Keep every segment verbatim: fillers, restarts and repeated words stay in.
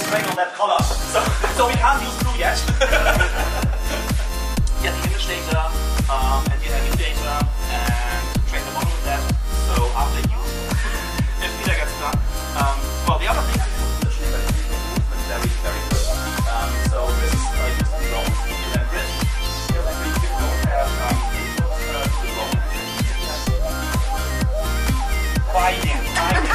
constraint on that color, so, so we can't use blue yet. Get the image data um, and the I V data and train the model with that. So after you, if Peter gets done, um, well, the other thing is literally that it's movement very, very good. Um, so this is uh, just the drone and then grid. Here, like we don't have um, input uh, to the drone. Binding, binding.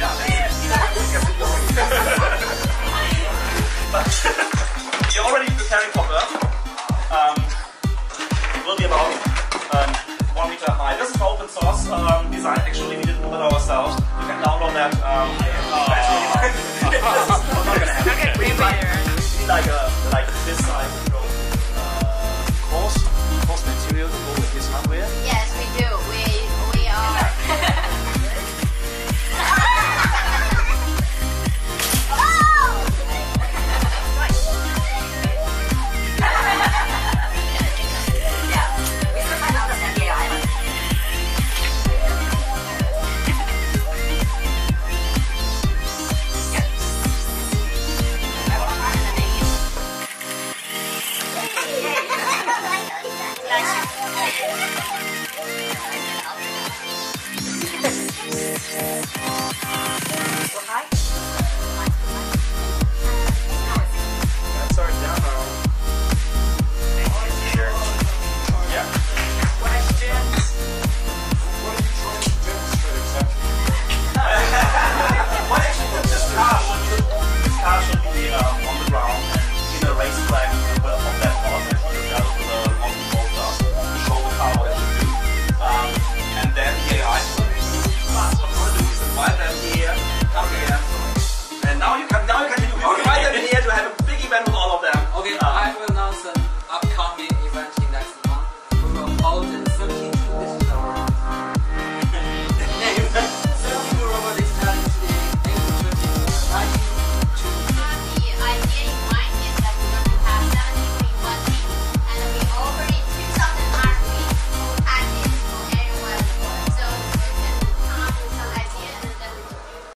But you're already preparing for birth. Um, it will be about um, one meter high. This is an open source um, design. Actually, we didn't do it ourselves. You can download that. Um, oh. This is not gonna happen. Okay, we need like, we need like a like this size uh, course course material to go with this hardware. Yes, we do. We we are. Nice.